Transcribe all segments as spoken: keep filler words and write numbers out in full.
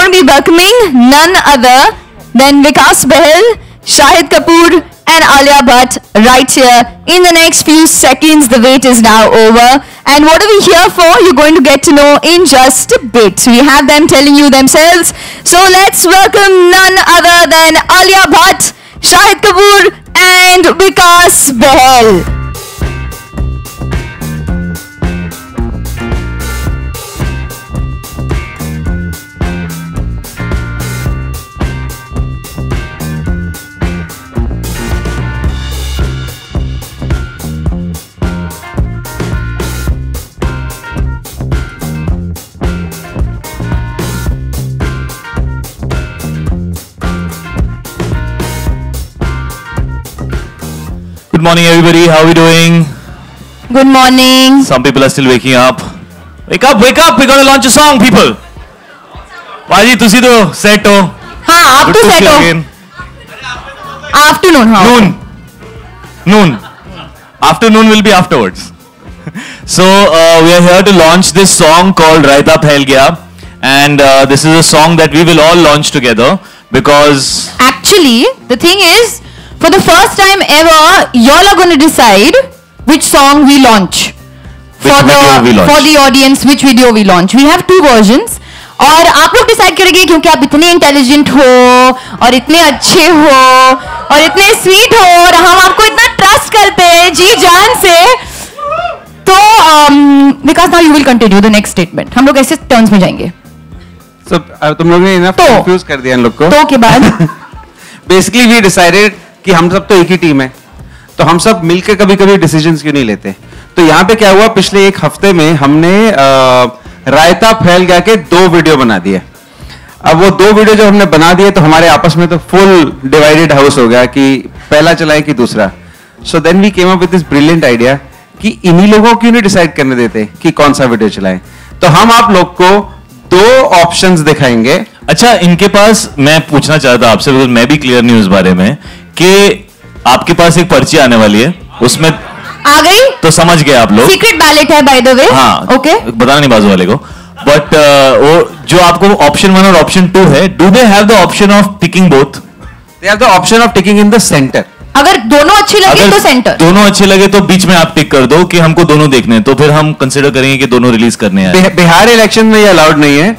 to be welcoming none other than Vikas Bahal, Shahid Kapoor and Alia Bhatt right here. In the next few seconds, the wait is now over. And what are we here for? You're going to get to know in just a bit. We have them telling you themselves. So let's welcome none other than Alia Bhatt, Shahid Kapoor and Vikas Bahal. Good morning everybody, how are we doing? Good morning. Some people are still waking up. Wake up, wake up, we're going to launch a song, people. Paji, tusi to set ho. हाँ, आप तो set हो. Afternoon, हाँ. Noon. Noon. Afternoon will be afterwards. So, uh, we are here to launch this song called Raita Phail Gaya. And uh, this is a song that we will all launch together because... Actually, the thing is, for the first time ever, y'all are going to decide which song we launch. Which for video the, we launch. For the audience, which video we launch. We have two versions. और आप लोग decide करेंगे क्योंकि आप इतने intelligent हो और इतने अच्छे हो और इतने स्वीट हो और हम आपको इतना ट्रस्ट करते हैं जी जान से. तो Vikas now you will continue the next statement. हम लोग ऐसे टर्न्स में जाएंगे. So, तुम लोग ने इनफ कंफ्यूज कर दिया इन लोग को. तो के बाद बेसिकली वी डिसाइडेड कि हम सब तो एक ही टीम है, तो हम सब मिलकर कभी कभी डिसीजंस क्यों नहीं लेते. तो यहाँ पे क्या हुआ, पिछले एक हफ्ते में हमने रायता फैल गया के दो वीडियो बना दिए. अब वो दो वीडियो जब हमने बना दिए तो हमारे आपस में तो फुल डिवाइडेड हाउस हो गया कि पहला चलाए कि दूसरा. So then we came up with this brilliant idea कि इन्हीं लोगों को क्यों नहीं डिसाइड करने देते कि कौन सा वीडियो चलाएं. तो हम आप लोग को दो ऑप्शंस दिखाएंगे. अच्छा, इनके पास मैं पूछना चाहता आपसे, बिकॉज मैं भी क्लियर नहीं हूं इस बारे में, कि आपके पास एक पर्ची आने वाली है, उसमें आ गई तो समझ गए आप लोग. सीक्रेट बैलेट है बाय द वे. हाँ, ओके, बताना नहीं बाजू वाले को. बट uh, वो जो आपको ऑप्शन वन और ऑप्शन टू है, do they have the option of ticking both? They have the option of ticking in the centre. अगर दोनों अच्छे लगे तो सेंटर. दोनों अच्छे लगे तो बीच में आप टिक कर दो कि हमको दोनों देखने हैं, तो फिर हम कंसिडर करेंगे कि दोनों रिलीज करने हैं. बिहार इलेक्शन में ये अलाउड नहीं है,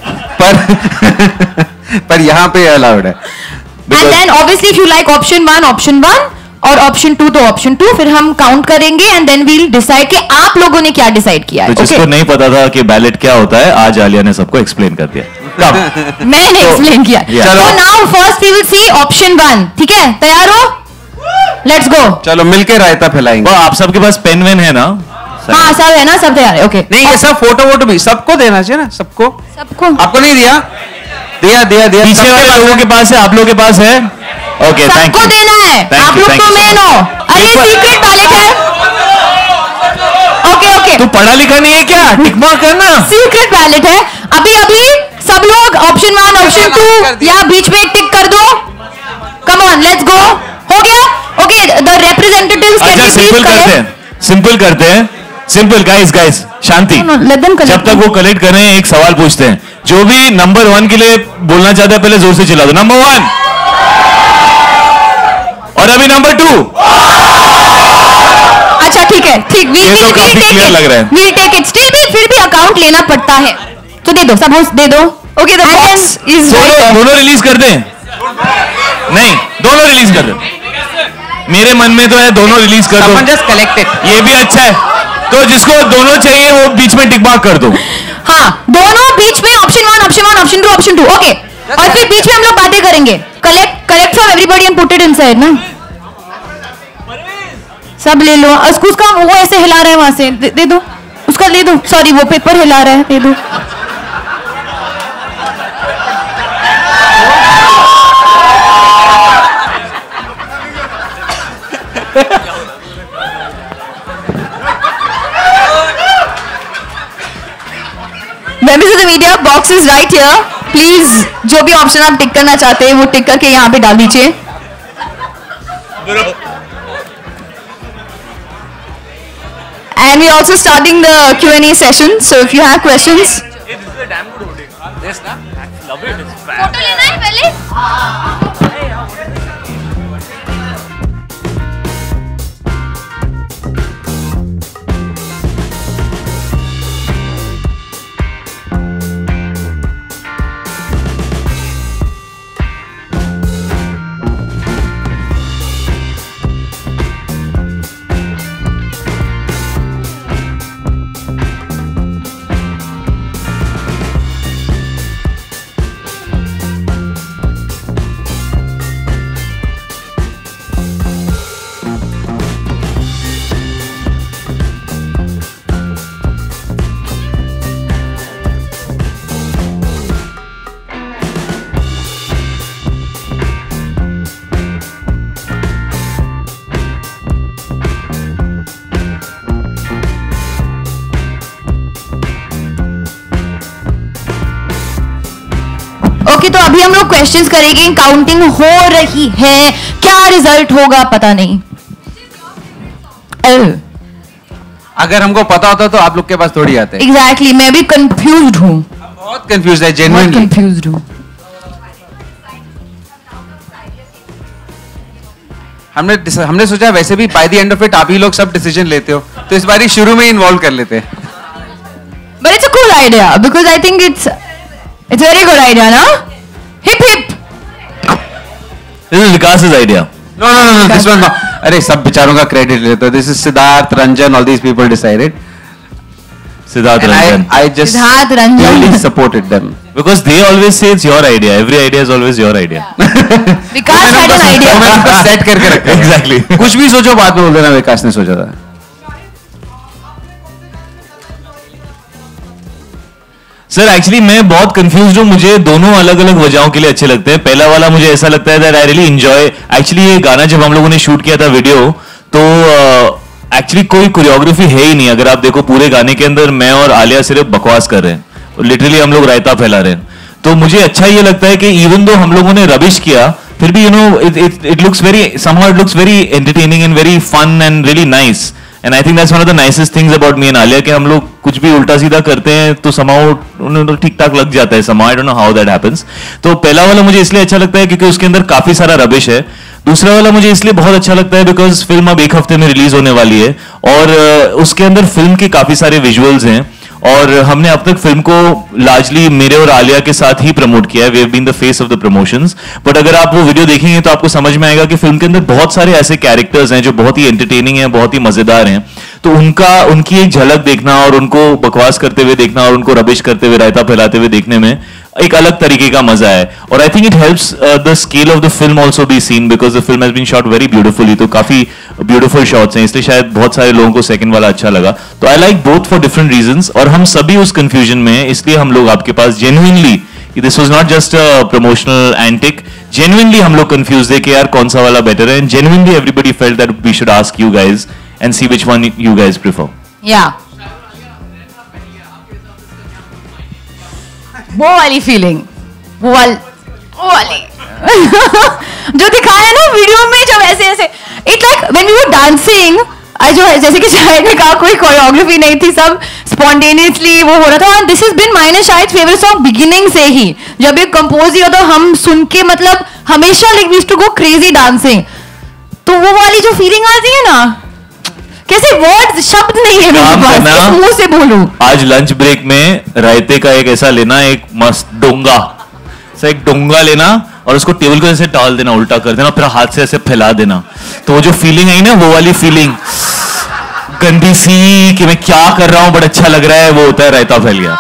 पर पर यहाँ पे अलाउड है. And then obviously if you like option one option one और ऑप्शन टू तो ऑप्शन टू, फिर हम काउंट करेंगे एंड देन वील डिसाइड कि आप लोगों ने क्या डिसाइड किया है. तो जिसको नहीं पता था कि बैलेट क्या होता है, आज आलिया ने सबको एक्सप्लेन कर दिया. मैंने एक्सप्लेन किया. तो now first we will see option one. ठीक है, तैयार हो? Let's go. चलो मिलके रायता फैलाएंगे. आप सबके पास पेन वेन है ना? हाँ, सब है ना, सब तैयार है. ओके, नहीं ये सब फोटो वोटो भी सबको देना चाहिए ना. सबको सबको आपको नहीं दिया? दिया दिया दिया. पीछे वाले लोगों के पास है, आप लोगों के पास है. Okay, thank you. सबको देना है. आप लोग तो मेन हो. अरे सीक्रेट बैलेट है. ओके ओके, तू पढ़ा लिखा नहीं है क्या? टिक मार्क करना. सीक्रेट बैलेट है. अभी अभी सब लोग ऑप्शन वन ऑप्शन टू या बीच में टिक कर दो. Come on, let's go. हो गया? ओके, द रिप्रेजेंटेटिव्स कैन अच्छा, सिंपल करते हैं, सिंपल करते हैं, सिंपल. गाइस गाइस शांति. जब तक वो कलेक्ट कर रहे हैं, एक सवाल पूछते हैं. जो भी नंबर वन के लिए बोलना चाहता है, पहले जोर से चिल्ला दो. Number one. और अभी नंबर टू. अच्छा ठीक है, ठीक. वी ये तो काफी क्लियर लग रहा है. We take it. स्टिल भी फिर भी अकाउंट लेना पड़ता है, तो दे दो, सब दे दो. ओके, द बॉक्स इज दोनों दोनों रिलीज कर दें. नहीं, दोनों रिलीज कर दो. मेरे मन में तो है दोनों रिलीज कर दो. Just collected. ये भी अच्छा है. तो जिसको दोनों चाहिए वो बीच में टिक मार्क कर दो. हाँ, दोनों बीच में option one option one option two option two. Okay, और फिर बीच में हम लोग बातें करेंगे. Collect collect from everybody and put it inside ना. सब ले लो. उसका वो ऐसे हिला रहा है वहां से, दे, दे दो उसका. ले दो. सॉरी, वो पेपर हिला रहा है, दे दो. Members of the media, box is right here. Please, जो भी ऑप्शन आप टिक करना चाहते हैं वो टिक करके यहाँ पे डाल दीजिए. And we're also starting the Q and A session. So if you have questions. Photo लेना है पहले। ओके okay, तो अभी हम लोग क्वेश्चंस करेंगे, काउंटिंग हो रही है, क्या रिजल्ट होगा पता नहीं। oh. अगर हमको पता होता तो आप लोग के पास थोड़ी आते। एग्जैक्टली exactly, मैं भी कंफ्यूज्ड हूँ, बहुत कंफ्यूज है, जेन्युइनली कंफ्यूज्ड हूँ। हमने हमने सोचा वैसे भी by the end of it आप ही लोग सब डिसीजन लेते हो, तो इस बारी शुरू में इन्वॉल्व कर लेते हैं। But it's a cool idea because I think it's it's very good idea ना। Hip hip. This is Vikas's idea. No, no, no, no, this one no. अरे सब बेचारों का क्रेडिट लेते हो। This is Siddharth, Ranjan, all these people decided. Siddharth And Ranjan. I, I just Siddharth Ranjan. really supported them. Because they always say it's your idea. Every idea is always your idea. Vikas had an idea. मैंने उनको set करके रखा है। Exactly. कुछ भी सोचो बाद में बोल देना विकास ने सोचा था। सर एक्चुअली मैं बहुत कंफ्यूज हूँ, मुझे दोनों अलग अलग वजहों के लिए अच्छे लगते हैं। पहला वाला मुझे ऐसा लगता है that I really enjoy. Actually ये गाना जब हम लोगों ने शूट किया था वीडियो, तो एक्चुअली uh, कोई कोरियोग्राफी है ही नहीं। अगर आप देखो पूरे गाने के अंदर मैं और आलिया सिर्फ बकवास कर रहे हैं, लिटरली हम लोग रायता फैला रहे हैं। तो मुझे अच्छा ये लगता है कि इवन दो हम लोगों ने रबिश किया, फिर भी you know it it it looks very somehow it looks very entertaining and very fun and really nice. And I think that's one of the nicest things about me and Alia कि हम लोग कुछ भी उल्टा सीधा करते हैं तो समाउ उन्हें ठीक ठाक लग जाता है। Somehow I don't know how that happens. तो पहला वाला मुझे इसलिए अच्छा लगता है क्योंकि उसके अंदर काफी सारा रबिश है। दूसरा वाला मुझे इसलिए बहुत अच्छा लगता है बिकॉज फिल्म अब एक हफ्ते में रिलीज होने वाली है और उसके अंदर फिल्म के काफी सारे विजुअल्स हैं और हमने अब तक फिल्म को लार्जली मेरे और आलिया के साथ ही प्रमोट किया है। We have been the face of the promotions. But अगर आप वो वीडियो देखेंगे तो आपको समझ में आएगा कि फिल्म के अंदर बहुत सारे ऐसे कैरेक्टर्स हैं जो बहुत ही एंटरटेनिंग हैं, बहुत ही मजेदार हैं। तो उनका उनकी एक झलक देखना और उनको बकवास करते हुए देखना और उनको रबिश करते हुए रायता फैलाते हुए देखने में एक अलग तरीके का मजा है। और I think it helps the scale of the film also be seen because the film has been shot very beautifully. तो काफी ब्यूटीफुल शॉट्स हैं, इसलिए शायद बहुत सारे लोगों को सेकंड वाला अच्छा लगा। तो I like both for different reasons और हम सभी उस कंफ्यूजन में हैं, इसलिए हम लोग आपके पास genuinely, this was not just a promotional antic, genuinely हम लोग कंफ्यूज थे कि यार कौन सा वाला बेटर है। And genuinely everybody felt that we should ask you guys and see which one you guys prefer. या वो वाली फीलिंग, वो वाली वो वाली जो दिखाया ना वीडियो में, जब ऐसे ऐसे it like when we were dancing, जो जैसे कि शायद ने कहा कोई कोरियोग्राफी नहीं थी, सब स्पॉन्टेनियसली वो हो रहा था। दिस इज बिन माय शायद फेवरेट सॉन्ग बिगिनिंग से ही, जब ये कंपोज ही हो तो हम सुन के मतलब हमेशा like we used to go crazy dancing. तो वो वाली जो फीलिंग आती है ना, कैसे वर्ड्स शब्द नहीं है मेरे पास, किस मुंह से बोलूं। आज लंच ब्रेक में रायते का एक ऐसा लेना, एक मस्त डोंगा से एक डोंगा लेना और उसको टेबल को ऐसे टाल देना, उल्टा कर देना, फिर हाथ से ऐसे फैला देना। तो वो जो फीलिंग आई ना, वो वाली फीलिंग गंदी सी कि मैं क्या कर रहा हूं बट अच्छा लग रहा है, वो होता है रायता फैल गया।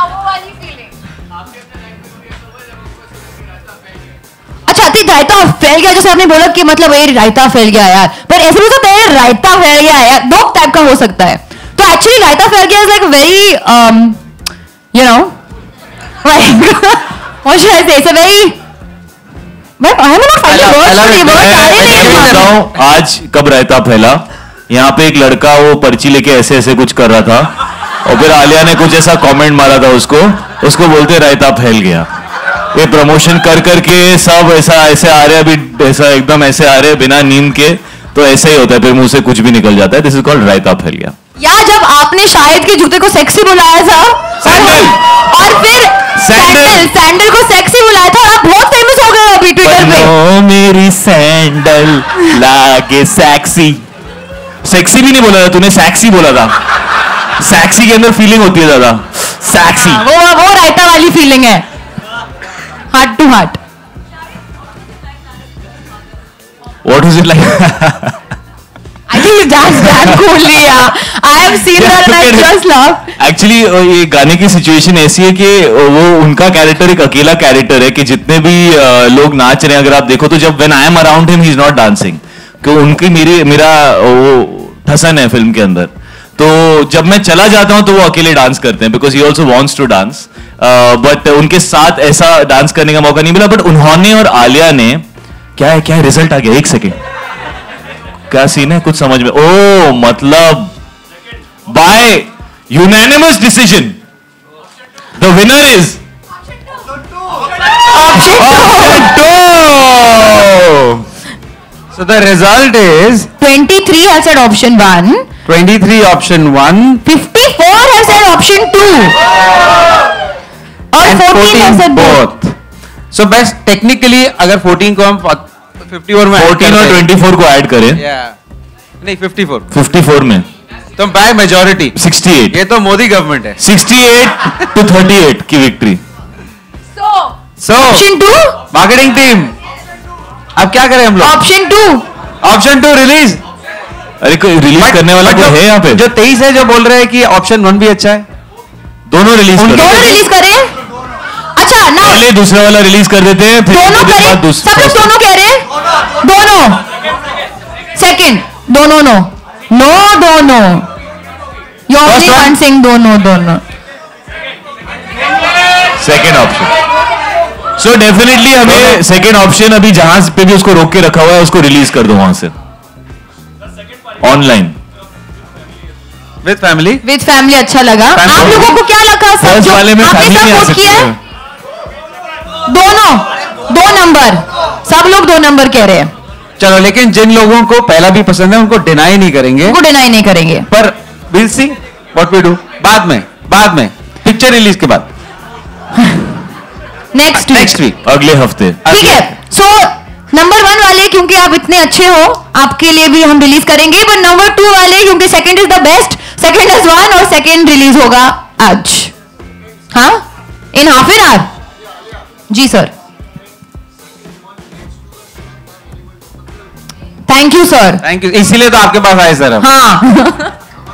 अच्छा आती रायता फैल गया, जैसे आपने बोला कि मतलब ये रायता फैल गया यार, पर ऐसे भी तो है रायता फैल गया यार, दो टाइप का हो सकता है। तो एक्चुअली रायता फैल Gaya is like very you know like what should I say, it's a very but I am not finding words, ये वर्ड्स आ रहे नहीं। आज कब रायता फैला, यहाँ पे एक लड़का वो पर्ची लेके ऐसे ऐसे कुछ कर रहा था और फिर आलिया ने कुछ ऐसा कमेंट मारा था उसको, उसको बोलते रायता फैल गया। ये प्रमोशन कर करके सब ऐसा ऐसे आ रहे, अभी ऐसा एकदम ऐसे आ रहे बिना नींद के, तो ऐसे ही होता है, फिर मुंह से कुछ भी निकल जाता है। दिस इज कॉल्ड रायता फैल गया। या जब आपने शायद के जूते को सेक्सी बुलाया था और, और फिर सैंडल सैंडल को सेक्सी बुलाया था और आप बहुत फेमस हो गए अभी ट्विटर पे। ओ मेरी सैंडल लागे सेक्सी। सेक्सी भी नहीं बोला था तूने, सैक्सी बोला था। सैक्सी के अंदर फीलिंग होती है ज्यादा, सैक्सी। वो वो रायता वाली फीलिंग है, heart to heart. What is it like? I think that's damn cool, yeah. I have seen that and I just laugh. Actually ये गाने की सिचुएशन ऐसी है कि वो उनका कैरेक्टर एक अकेला कैरेक्टर है कि जितने भी लोग नाच रहे हैं अगर आप देखो तो जब when I am around him he is not dancing, कि उनकी मेरी मेरा वो ठसन है फिल्म के अंदर। तो जब मैं चला जाता हूं तो वो अकेले डांस करते हैं because he also wants to dance, but उनके साथ ऐसा डांस करने का मौका नहीं मिला। बट उन्होंने और आलिया ने क्या है क्या है रिजल्ट आ गया, एक सेकेंड क्या सीन है कुछ समझ में। ओ मतलब by unanimous decision the winner is option two. So the result is twenty-three has said option one. twenty-three option one. fifty-four has said option two. और And fourteen has said both. So best technically अगर fourteen को हम fifty-four में fourteen और twenty-four को add करें, yeah. नहीं fifty-four fifty-four में तो बाय मेजॉरिटी sixty-eight, ये तो मोदी गवर्नमेंट है। sixty-eight to thirty-eight की विक्ट्री। So So option two. Marketing team अब क्या करें हम लोग? Option two. Option two release. अरे कोई रिलीज करने वाला कोई है यहाँ पे? जो तेईस है जो बोल रहे हैं कि ऑप्शन वन भी अच्छा है, दोनों रिलीज उनके- करो। दोनों रिलीज करें? अच्छा ना पहले दूसरा वाला रिलीज कर देते हैं फिर दोनों उसके बाद करें? दूसरा। सब लोग दोनों कह रहे हैं? दोनों। सेकंड दोनों नो नो दोनों। You First only one? One sing दोनों दोनों। Second option. सो डेफिनेटली हमें सेकेंड ऑप्शन अभी जहां पे भी उसको रोक के रखा हुआ है उसको रिलीज कर दो वहां से online. With family. With family अच्छा लगा। Family. आप लोगों को क्या लगा? सब फर्स्ट जो वाले में आपने फैमिली सब नहीं आ वोट सकती किया है? है। दोनों दो नंबर, सब लोग दो नंबर कह रहे हैं। चलो लेकिन जिन लोगों को पहला भी पसंद है उनको डिनाई नहीं करेंगे, उनको डिनाई नहीं करेंगे। पर will see what we do बाद में बाद में पिक्चर रिलीज के बाद नेक्स्ट नेक्स्ट वीक। अगले हफ्ते। ठीक है। सो नंबर वन वाले क्योंकि आप इतने अच्छे हो आपके लिए भी हम रिलीज करेंगे, पर नंबर टू वाले क्योंकि second is the best, second is one और सेकंड रिलीज होगा आज, हाँ इन हाफ एन आवर। जी sir, thank you sir. Thank you, इसीलिए तो आपके पास आए सर हम। हाँ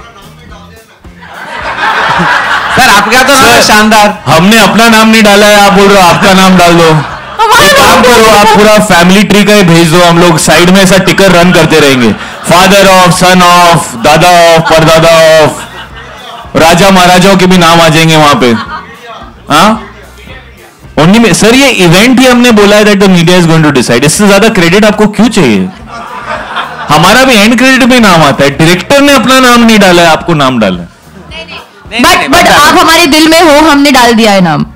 सर आपका तो नाम है शानदार। हमने अपना नाम नहीं डाला है, आप बोल रहे हो आपका नाम डाल दो। हमारा एक काम नाम करो आप पूरा फैमिली ट्री का ही भेज दो, हम लोग साइड में ऐसा टिकर रन करते रहेंगे। फादर ऑफ, सन ऑफ, दादा ऑफ, परदादा ऑफ, राजा महाराजाओं के भी नाम आ जाएंगे वहां पे। हाँ ओनली में सर ये इवेंट ही हमने बोला है that the media is going to decide. इससे ज्यादा क्रेडिट आपको क्यों चाहिए? हमारा भी एंड क्रेडिट में नाम आता है, डायरेक्टर ने अपना नाम नहीं डाला है, आपको नाम डाला है। बट बट आप हमारे दिल में हो, हमने डाल दिया है नाम।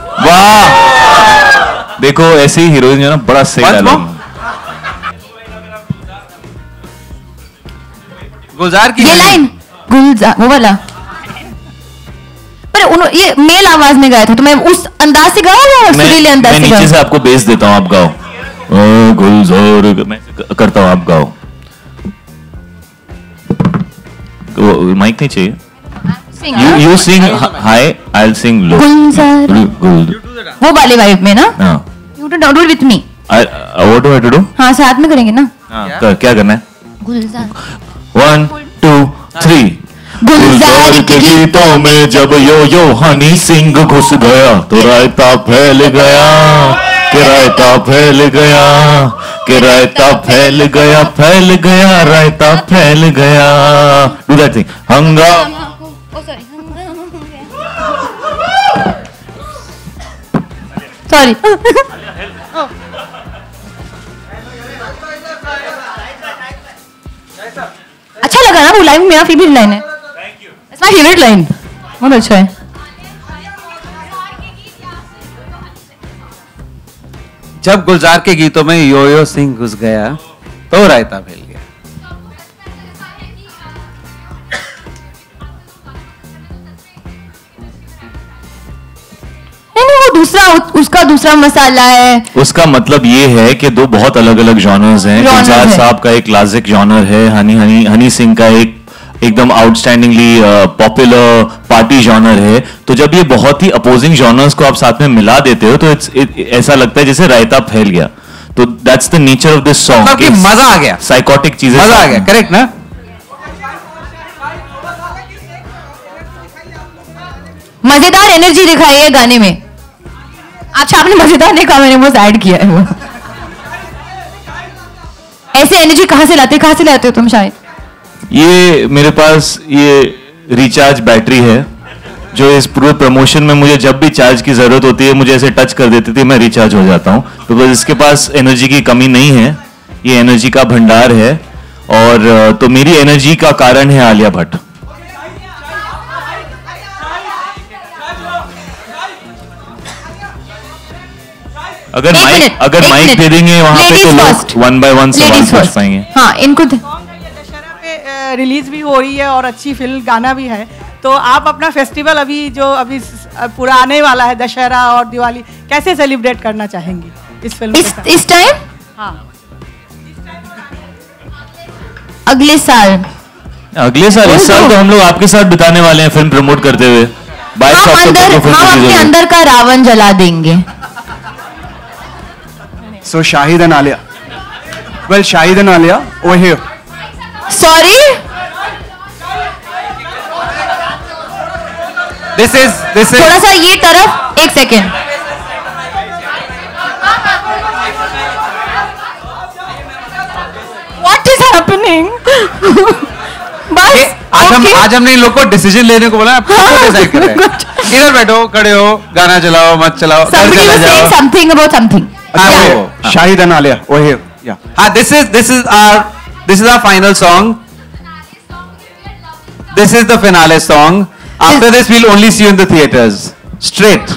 वाह देखो ऐसे ही हीरोइन जो ना बड़ा सही Once डाला। more? गुलजार की ये लाइन गुलजार वो वाला, पर उन्हों ये मेल आवाज में गाया था तो मैं उस अंदाज से गाऊं या मैं, सुरीले अंदाज मैं से नीचे गाऊं? से आपको बेस देता हूँ, आप गाओ। ओ, गुलजार मैं करता हूँ, आप गाओ। माइक नहीं चाहिए। Sing, यू हाँ? You sing high, I will sing low. Gulzar वो वाले वाइब में ना, हाँ you do do with me. What do I to do? हाँ साथ में करेंगे ना। हाँ क्या करना है? Gulzar one two three. Gulzar के गीतों में जब यो यो हनी सिंह घुस गया तो रायता फैल गया, कि रायता फैल गया, कि रायता फैल गया, फैल गया रायता फैल गया। Do that thing. हंगामा सॉरी अच्छा लगा ना वो लाइन, मेरा फेवरेट लाइन है। इट्स माय फेवरेट लाइन, बहुत अच्छा है। जब गुलजार के गीतों में यो यो सिंह घुस गया तो रायता फैल गया। नहीं नहीं दूसरा उसका दूसरा मसाला है। उसका मतलब ये है कि दो बहुत अलग अलग जॉनर्स हैं। गुलजार साहब का एक क्लासिक जॉनर है, हनी हनी हनी सिंह का एक एकदम आउटस्टैंडिंगली पॉपुलर पार्टी जॉनर है। तो जब ये बहुत ही अपोजिंग जॉनर्स को आप साथ में मिला देते हो तो इट्स it, ऐसा लगता है जैसे रायता फैल गया। तो that's the nature of this song. मजा आ गया, साइकोटिक चीजें मजा आ गया, करेक्ट ना? मजेदार एनर्जी दिखाई है गाने में। अच्छा आपने मजेदार नहीं कहा, मैंने बस ऐड किया है वो। ऐसे एनर्जी कहां से लाते कहां से लाते हो तुम? शायद ये मेरे पास ये रिचार्ज बैटरी है जो इस पूरे प्रमोशन में मुझे जब भी चार्ज की जरूरत होती है मुझे ऐसे टच कर देती थी, मैं रिचार्ज हो जाता हूँ। तो बस इसके पास एनर्जी की कमी नहीं है, ये एनर्जी का भंडार है। और तो मेरी एनर्जी का कारण है आलिया भट्ट। अगर माइक अगर माइक दे देंगे वहां पे तो लोग वन बाय वन सवाल पूछ पाएंगे। हाँ, इनको रिलीज भी हो रही है और अच्छी फिल्म गाना भी है, तो आप अपना फेस्टिवल अभी जो अभी पूरा आने वाला है दशहरा और दिवाली कैसे सेलिब्रेट करना चाहेंगी इस फिल्म इस, के साथ? इस टाइम हाँ अगले साल अगले साल इस साल तो हम लोग आपके साथ बिताने वाले हैं फिल्म प्रमोट करते हुए। हम अंदर हम अपने अंदर का रावण जला देंगे। So Shahid and Alia. Well, Shahid and Alia over here. Sorry? This is this is थोड़ा सा ये तरफ एक सेकेंड। What is happening? बस आज हम आज हमने इन लोग को डिसीजन लेने को बोला, आप खुद डिसाइड कर रहे हैं। इधर बैठो, खड़े हो, गाना चलाओ मत चलाओ, Somebody was saying something about something. Yeah. Shahid and Alia over here. Yeah. Ah, this is this is our this is our final song. This is the finale song. After this, we'll only see you in the theaters. Straight.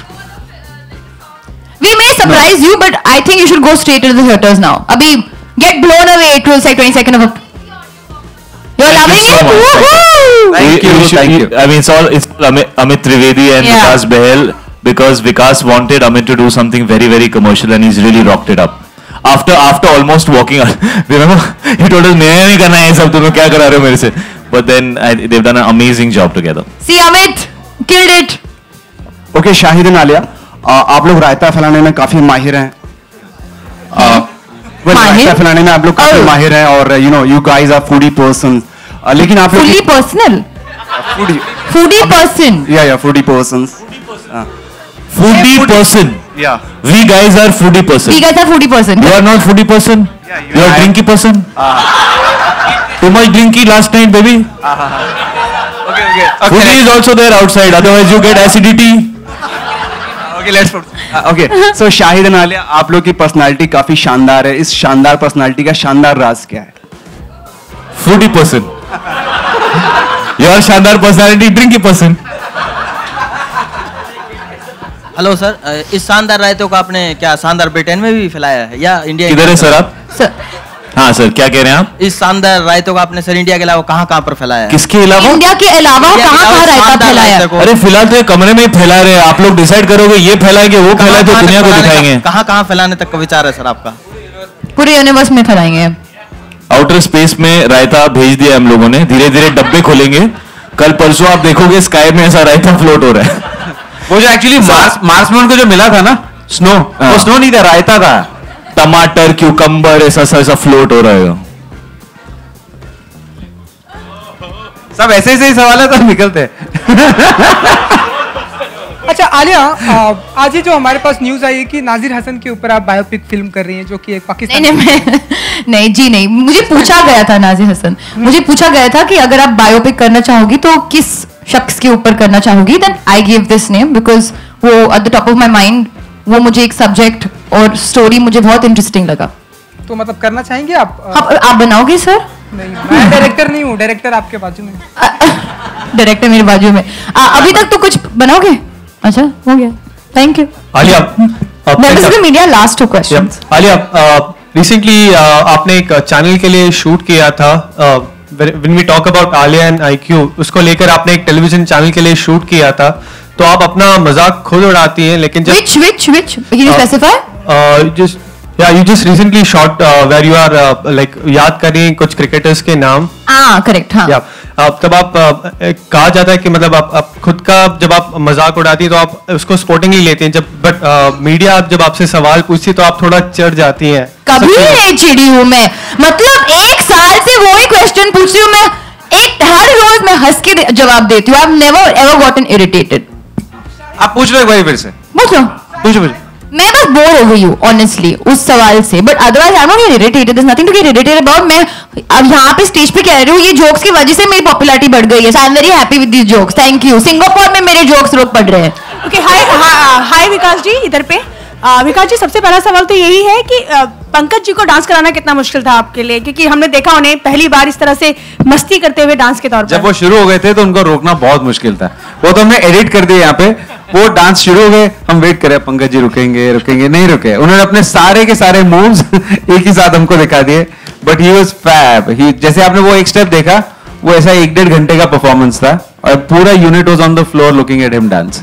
We may surprise no. you, but I think you should go straight to the theaters now. Abhi, get blown away till like twenty-second of October. You're thank loving you so it? Woohoo! Thank you, thank you. I mean, it's all it's Amit, Amit Trivedi and yeah. Vikas Behel. Because Vikas wanted Amit to do something very very commercial and he's really rocked it up. After after almost walking out, remember he told us मैं नहीं करना है सब, तुम लोग क्या करा रहे हो मेरे से? But then I, they've done an amazing job together. See Amit killed it. Okay, Shahid and Alia, आप लोग रायता फैलाने में काफी माहिर हैं। well, रायता फैलाने में आप लोग काफी माहिर हैं और you know you guys are foodie persons. लेकिन आप लोग foodie personal. Foodie. Foodie person. Yeah yeah foodie persons. Foodie foodie person. Yeah. We guys are foodie person. We guys are foodie person. You are not foodie person. Yeah, you, you are drinky person. Uh, Too much drinky last night, baby. Uh, okay, okay. okay. Foodie is also there outside. Otherwise, you get acidity. Okay, let's. Uh, okay. So Shahid and Alia, आप लोग की personality काफी शानदार है। इस शानदार personality का शानदार राज क्या है? Foodie person. Your शानदार personality drinky person. Hello sir, इस शानदार रायतों को आपने क्या शानदार ब्रिटेन में भी फैलाया है या इंडिया? किधर है सर आप? सर हाँ सर, क्या कह रहे हैं आप? इस शानदार रायतों को आपने सर इंडिया के अलावा कहाँ कहाँ पर फैलाया है? किसके अलावा? इंडिया के अलावा कहाँ कहाँ रायता फैलाया है? अरे फिलहाल तो ये कमरे में ही फैला रहे हैं, आप लोग डिसाइड करोगे ये फैलाएंगे वो फैलाए तो दुनिया को दिखाएंगे। कहाँ कहाँ फैलाने तक का विचार है सर आपका? पूरे यूनिवर्स में फैलाएंगे। आउटर स्पेस में रायता भेज दिया हम लोगों ने, धीरे धीरे डब्बे खोलेंगे, कल परसों आप देखोगे स्काई में ऐसा रायता फ्लोट हो रहा है। वो जो एक्चुअली मार्स मार्स में उनको जो मिला था ना स्नो, वो स्नो नहीं था, रायता था। टमाटर क्यूकम्बर ऐसा ऐसा फ्लोट हो रहा है। सब ऐसे ऐसे ही सवाल है तो निकलते हैं। अच्छा आलिया, आज ही जो हमारे पास न्यूज आई है कि नाजिर हसन के ऊपर आप बायोपिक फिल्म कर रही हैं जो कि एक पाकिस्तान नहीं नहीं, नहीं जी नहीं, मुझे पूछा गया था नाजिर हसन, मुझे पूछा गया था कि अगर आप बायोपिक करना चाहोगी तो किस शख्स के ऊपर करना चाहोगी, then I give this name because वो at the top of my mind, वो मुझे एक सब्जेक्ट और स्टोरी मुझे बहुत इंटरेस्टिंग लगा। तो मतलब करना चाहेंगे आप? आप, आप बनाओगे सर? नहीं, मैं डायरेक्टर नहीं हूँ, डायरेक्टर आपके बाजू में। डायरेक्टर मेरे बाजू में। आ, अभी तक तो कुछ बनाओगे? अच्छा हो गया, thank you. Alia, members of the media, last two questions. Alia, recently आपने एक चैनल के लिए शूट किया था, when we talk about Alia and IQ, उसको लेकर आपने एक टेलीविजन चैनल के लिए शूट किया था। तो आप अपना मजाक खुद उड़ाती हैं, लेकिन जब Which which which? Can you specify? Just या you just recently shot where you are like याद करें कुछ क्रिकेटर्स के नाम. हाँ करेक्ट. हाँ. या आप तब आप uh, एक कहा जाता है कि मतलब आप, आप खुद का जब आप मजाक उड़ाती हैं तो आप उसको स्पोर्टिंगली लेते हैं, जब बट मीडिया आप जब आपसे सवाल पूछती है तो आप थोड़ा चढ़ जाती हैं. कभी नहीं चिड़ी हूँ मैं. मतलब एक साल से वही क्वेश्चन पूछ रही हूँ मैं. एक हर रोज मैं हंस के जवाब देती हूँ. I have never ever gotten irritated. आप पूछ लो एक बार फिर से. पूछो पूछो पूछो. मैं बस बोर हो गई हूँ ऑनेस्टली उस सवाल से. But otherwise I am not irritated. There is nothing to get irritated about. मैं अब यहाँ पे स्टेज पे कह रही हूँ ये जोक्स की वजह से मेरी पॉपुलैरिटी बढ़ गई है. So I am very happy with these jokes. Thank you. Singapore में मेरे जोक्स लोग पढ़ रहे हैं. ओके हाय हाय विकास जी इधर पे. आ, विकास जी सबसे पहला सवाल तो यही है कि आ, पंकज जी को डांस कराना कितना मुश्किल था आपके लिए, क्योंकि हमने देखा उन्हें पहली बार इस तरह से मस्ती करते हुए डांस के तौर पर. जब वो शुरू हो गए थे तो उनको रोकना बहुत मुश्किल था. वो तो हमने एडिट कर दिया यहाँ पे. वो डांस शुरू हो गए, हम वेट करे पंकज जी रुकेंगे रुकेंगे, नहीं रुके. उन्होंने अपने सारे के सारे मूव्स एक ही साथ हमको दिखा दिए. But he was fab. ही जैसे आपने वो एक स्टेप देखा, वो ऐसा एक डेढ़ घंटे का परफॉर्मेंस था और पूरा unit was on the floor looking at him dance.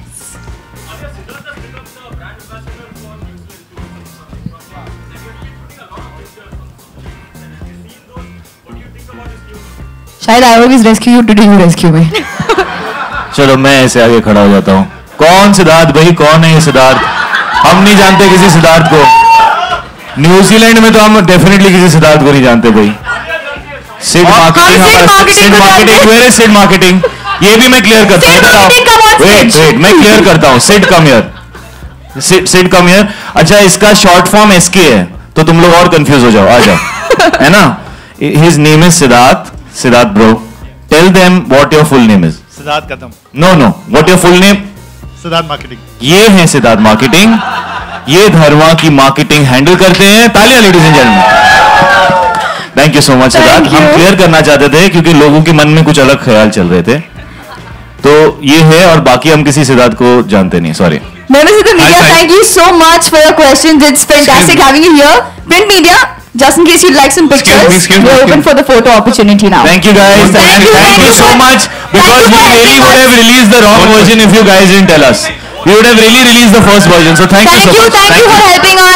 शायद I always rescue you, today you rescue me. चलो मैं ऐसे आगे खड़ा हो जाता हूँ. कौन सिद्धार्थ भाई, कौन है ये सिद्धार्थ? हम नहीं जानते किसी सिद्धार्थ को. न्यूजीलैंड में तो हम डेफिनेटली किसी सिद्धार्थ को नहीं जानते भाई. सिड मार्केटिंग हमारा Sid marketing. Where is Sid marketing? ये भी मैं क्लियर करता हूँ. वेट वेट मैं क्लियर करता हूँ. Sid come here. Sid Sid come here. अच्छा इसका शॉर्ट फॉर्म एसके है तो तुम लोग और कंफ्यूज हो जाओ. आ जाओ. है ना? His name is Siddharth. Siddharth bro, tell them what your full name is. Siddharth Kadam. No no, what your full name? Siddharth marketing. ये है सिद्धार्थ मार्केटिंग. ये धर्मा की मार्केटिंग हैंडल करते हैं. तालियां ladies and gentleman. Thank you so much Siddharth. हम क्लियर करना चाहते थे क्योंकि लोगों के मन में कुछ अलग ख्याल चल रहे थे. तो ये है और बाकी हम किसी सिद्धार्थ को जानते नहीं. Sorry. Members of the media, thank you so much for your questions. It's fantastic having you here. Print media, just in case you'd like some pictures, Excuse me, excuse me, we're open excuse for the photo opportunity now. Thank you guys. Thank and you, thank thank you you so for- much because you we for really helping would us. have released the wrong version if you guys didn't tell us. We would have really released the first version. So thank, Thank you so you, much. thank you for helping